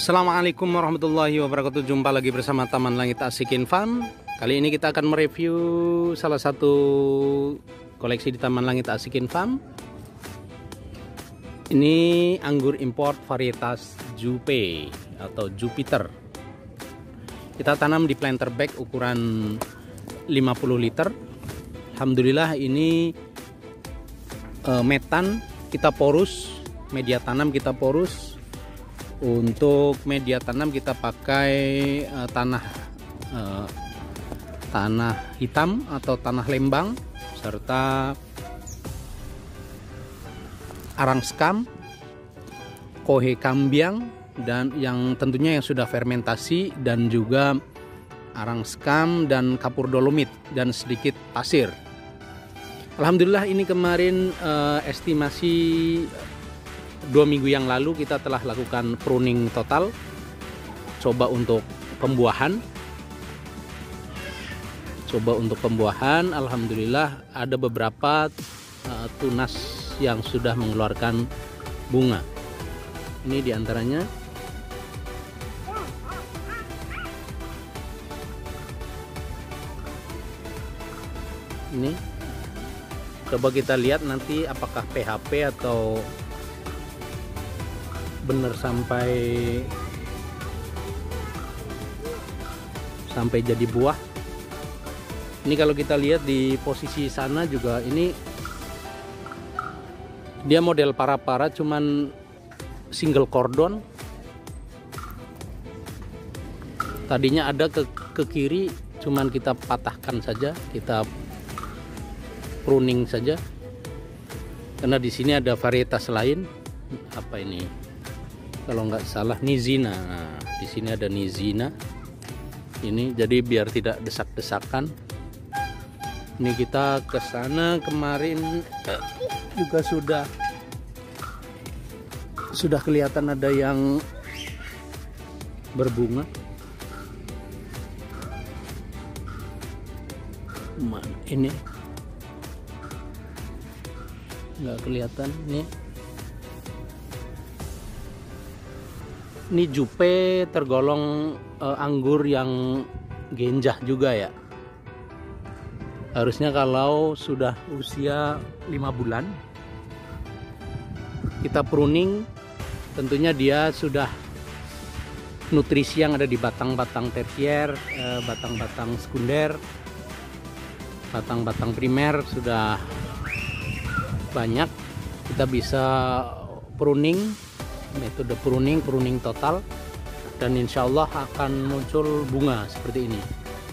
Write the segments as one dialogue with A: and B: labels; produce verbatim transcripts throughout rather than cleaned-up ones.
A: Assalamualaikum warahmatullahi wabarakatuh. Jumpa lagi bersama Taman Langit Asikin Farm. Kali ini kita akan mereview salah satu koleksi di Taman Langit Asikin Farm. Ini anggur import varietas Jupe atau Jupiter. Kita tanam di planter bag ukuran lima puluh liter. Alhamdulillah ini uh, metan kita porus, media tanam kita porus. Untuk media tanam kita pakai uh, tanah uh, tanah hitam atau tanah lembang serta arang skam, kohe kambiang, dan yang tentunya yang sudah fermentasi, dan juga arang skam dan kapur dolomit dan sedikit pasir. Alhamdulillah ini kemarin uh, estimasi dua minggu yang lalu kita telah lakukan pruning total, coba untuk pembuahan coba untuk pembuahan. Alhamdulillah ada beberapa uh, tunas yang sudah mengeluarkan bunga. Ini diantaranya. Ini coba kita lihat nanti apakah P H P atau bener sampai sampai jadi buah. Ini kalau kita lihat di posisi sana juga, ini dia model para-para cuman single cordon. Tadinya ada ke, ke kiri, cuman kita patahkan saja, kita pruning saja karena di sini ada varietas lain. Apa ini? Kalau nggak salah Nizina. Nah, di sini ada Nizina. Ini jadi biar tidak desak-desakan. Ini kita ke sana kemarin juga sudah sudah kelihatan ada yang berbunga. Ini nggak kelihatan nih. Ini Jupe tergolong uh, anggur yang genjah juga ya. Harusnya kalau sudah usia lima bulan kita pruning, tentunya dia sudah nutrisi yang ada di batang-batang tersier, batang-batang sekunder, batang-batang primer sudah banyak. Kita bisa pruning, metode pruning, pruning total, dan insya Allah akan muncul bunga seperti ini.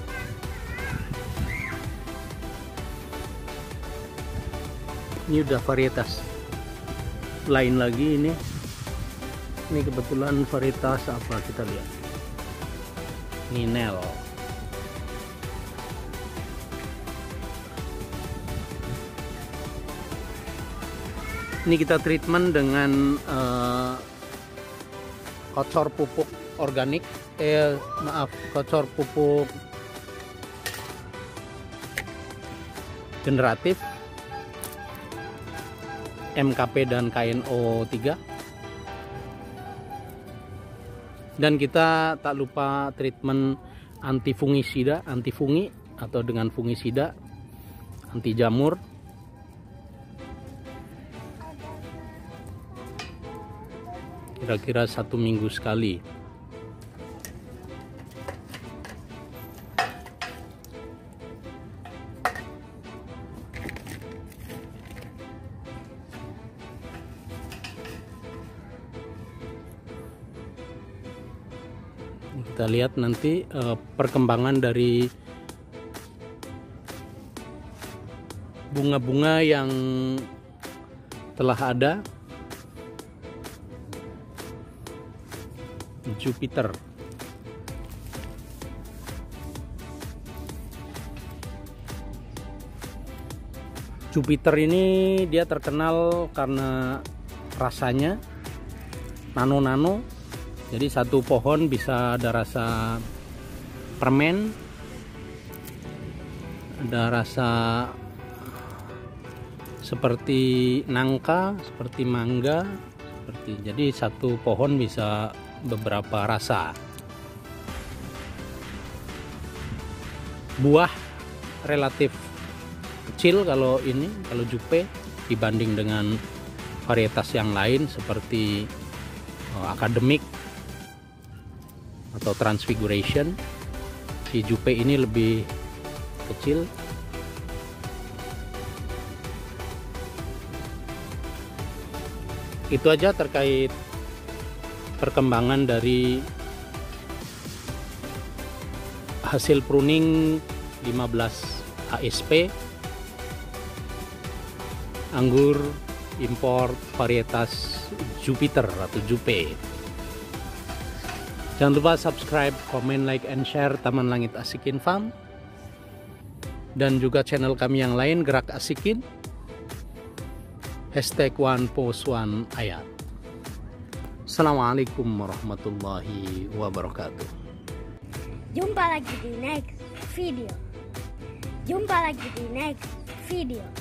A: Ini udah varietas lain lagi. Ini ini kebetulan varietas apa, kita lihat. Ninel. Ini kita treatment dengan uh, kocor pupuk organik, eh maaf, kocor pupuk generatif M K P dan K N O tiga. Dan kita tak lupa treatment anti fungisida, anti fungi atau dengan fungisida, anti jamur. Kira-kira satu minggu sekali. Kita lihat nanti uh, perkembangan dari bunga-bunga yang telah ada. Jupiter. Jupiter ini dia terkenal karena rasanya nano-nano. Jadi satu pohon bisa ada rasa permen, ada rasa seperti nangka, seperti mangga, seperti jadi satu pohon bisa beberapa rasa. Buah relatif kecil kalau ini, kalau Jupe dibanding dengan varietas yang lain seperti uh, Academic atau Transfiguration. Si Jupe ini lebih kecil. Itu aja terkait perkembangan dari hasil pruning lima belas A S P anggur impor varietas Jupiter atau Jupe. Jangan lupa subscribe, komen, like, and share Taman Langit Asikin Farm, dan juga channel kami yang lain, Gerak Asikin, hashtag one post one ayat. Assalamualaikum warahmatullahi wabarakatuh.
B: Jumpa lagi di next video. Jumpa lagi di next video.